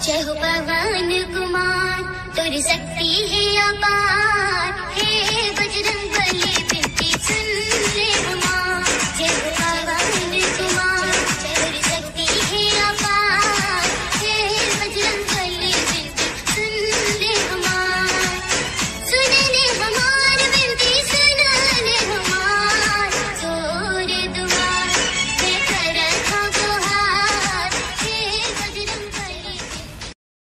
जय हो पवन कुमार तुर शक्ति है अपार